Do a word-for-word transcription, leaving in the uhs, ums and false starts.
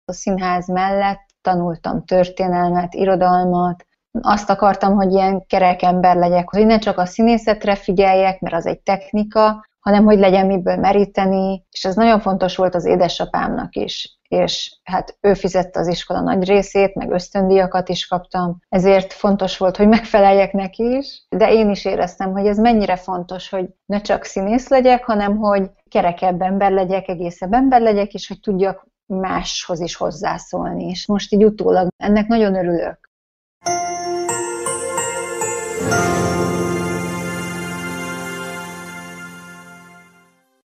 A színház mellett tanultam történelmet, irodalmat. Azt akartam, hogy ilyen kerek ember legyek, hogy ne csak a színészetre figyeljek, mert az egy technika, hanem hogy legyen miből meríteni, és ez nagyon fontos volt az édesapámnak is. És hát ő fizette az iskola nagy részét, meg ösztöndíjakat is kaptam, ezért fontos volt, hogy megfeleljek neki is, de én is éreztem, hogy ez mennyire fontos, hogy ne csak színész legyek, hanem hogy kerekebb ember legyek, egészebb ember legyek, és hogy tudjak máshoz is hozzászólni. És most így utólag ennek nagyon örülök.